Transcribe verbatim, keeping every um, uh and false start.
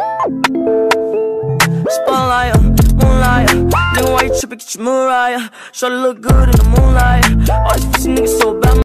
Spotlight, moonlight. Nigga, why you trippin'? Get your Mariah. Shawty look good in the moonlight. All these pussy niggas so bad.